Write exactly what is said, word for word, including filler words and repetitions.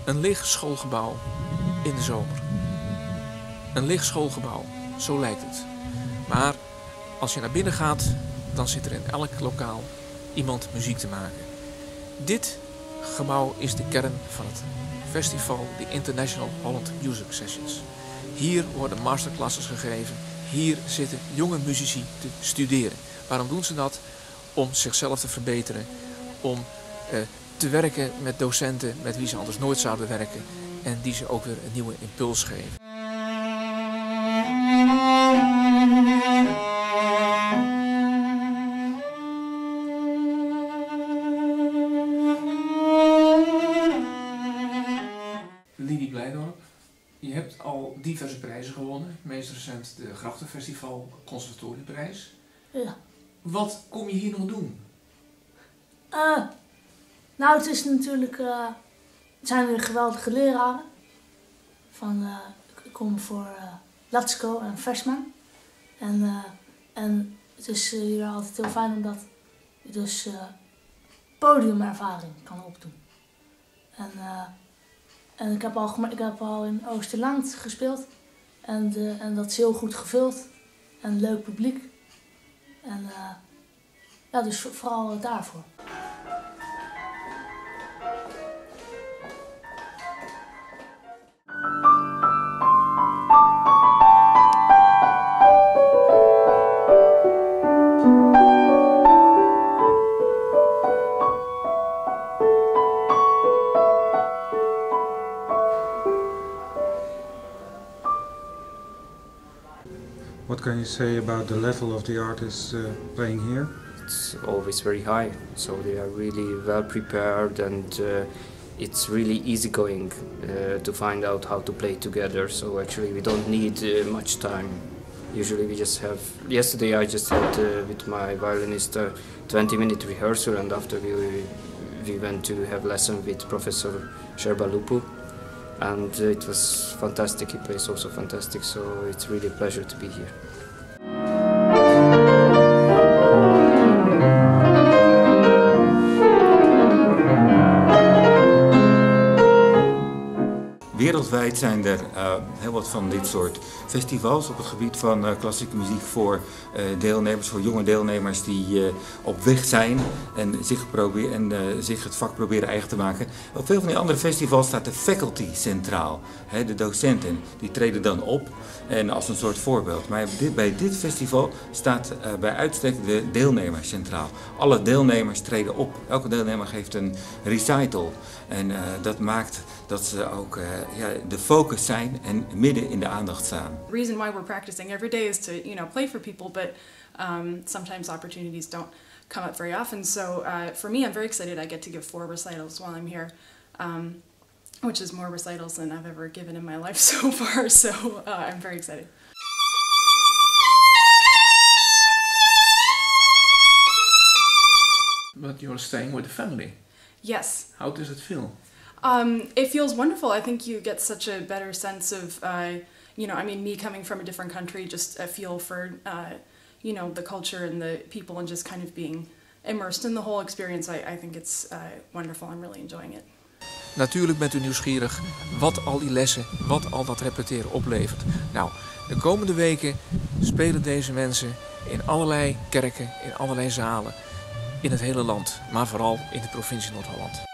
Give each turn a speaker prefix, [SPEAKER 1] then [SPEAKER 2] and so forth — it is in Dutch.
[SPEAKER 1] Een leeg schoolgebouw in de zomer. Een leeg schoolgebouw, zo lijkt het. Maar als je naar binnen gaat, dan zit er in elk lokaal iemand muziek te maken. Dit gebouw is de kern van het festival, de International Holland Music Sessions. Hier worden masterclasses gegeven. Hier zitten jonge muzici te studeren. Waarom doen ze dat? Om zichzelf te verbeteren. Om eh, te werken met docenten met wie ze anders nooit zouden werken. En die ze ook weer een nieuwe impuls geven. Lidie Blijdorp, je hebt al diverse prijzen gewonnen. Meest recent de Grachtenfestival Conservatoriumprijs.
[SPEAKER 2] Ja.
[SPEAKER 1] Wat kom je hier nog doen?
[SPEAKER 2] Uh, nou, het is natuurlijk... Uh, het zijn weer geweldige leraren. Van, uh, ik kom voor uh, Latsko en Versman. En, uh, en het is uh, hier altijd heel fijn omdat je dus uh, podiumervaring kan opdoen. En, uh, en ik, heb al, ik heb al in Oosterland gespeeld. En, de, en dat is heel goed gevuld. En leuk publiek. En uh, ja, dus vooral daarvoor.
[SPEAKER 3] What can you say about the level of the artists uh, playing here?
[SPEAKER 4] It's always very high, so they are really well prepared, and uh, it's really easygoing uh, to find out how to play together. So actually we don't need uh, much time. Usually we just have, yesterday I just had uh, with my violinist a twenty minute rehearsal, and after we, we went to have lesson with Professor Sherbalupu. And uh, it was fantastic, he plays also fantastic, so it's really a pleasure to be here.
[SPEAKER 5] Wereldwijd zijn er uh, heel wat van dit soort festivals op het gebied van uh, klassieke muziek voor uh, deelnemers, voor jonge deelnemers die uh, op weg zijn en, zich, probeer, en uh, zich het vak proberen eigen te maken. Op veel van die andere festivals staat de faculty centraal. He, de docenten die treden dan op en als een soort voorbeeld. Maar dit, bij dit festival staat uh, bij uitstek de deelnemer centraal. Alle deelnemers treden op. Elke deelnemer geeft een recital. En uh, dat maakt dat ze ook uh, ja, de focus zijn en midden in de aandacht staan.
[SPEAKER 6] The reason why we're practicing every day is to, you know, play for people, but um, sometimes opportunities don't come up very often. So uh, for me, I'm very excited. I get to give four recitals while I'm here, um, which is more recitals than I've ever given in my life so far. So uh, I'm very excited.
[SPEAKER 1] But you're staying with the family.
[SPEAKER 6] Yes.
[SPEAKER 1] How does it feel?
[SPEAKER 6] Um, it feels wonderful. I think you get such a better sense of, uh, you know, I mean, me coming from a different country, just a feel for, uh, you know, the culture and the people, and just kind of being immersed in the whole experience. I, I think it's uh, wonderful. I'm really enjoying it.
[SPEAKER 1] Natuurlijk bent u nieuwsgierig wat al die lessen, wat al dat repeteren oplevert. Nou, de komende weken spelen deze mensen in allerlei kerken, in allerlei zalen, in het hele land, maar vooral in de provincie Noord-Holland.